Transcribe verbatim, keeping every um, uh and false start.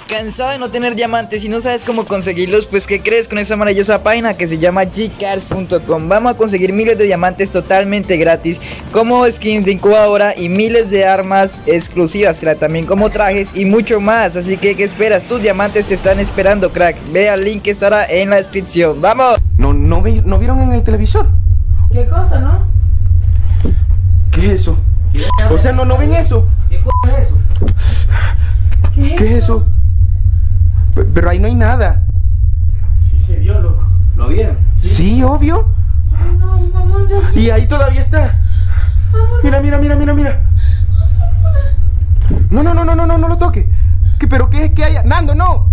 ¿Cansado de no tener diamantes y no sabes cómo conseguirlos? Pues ¿qué crees? Con esa maravillosa página que se llama G Cards punto com vamos a conseguir miles de diamantes totalmente gratis, como skins de incubadora y miles de armas exclusivas, crack, también como trajes y mucho más. Así que ¿qué esperas? Tus diamantes te están esperando, crack. Ve al link que estará en la descripción. ¡Vamos! No, no, vi, ¿no vieron en el televisor? ¿Qué cosa, no? ¿Qué es eso? O sea, no, ¿no ven eso? ¿Qué es eso? ¿Qué, ¿Qué es eso? P- Pero ahí no hay nada. Sí se vio, loco. ¿Lo vieron? Sí, sí, obvio. No, no, vamos ya. Y ahí todavía está. Mira, mira, mira, mira, mira. No, no, no, no, no, no, no lo toque. ¿Qué, pero qué, qué hay? Nando, no.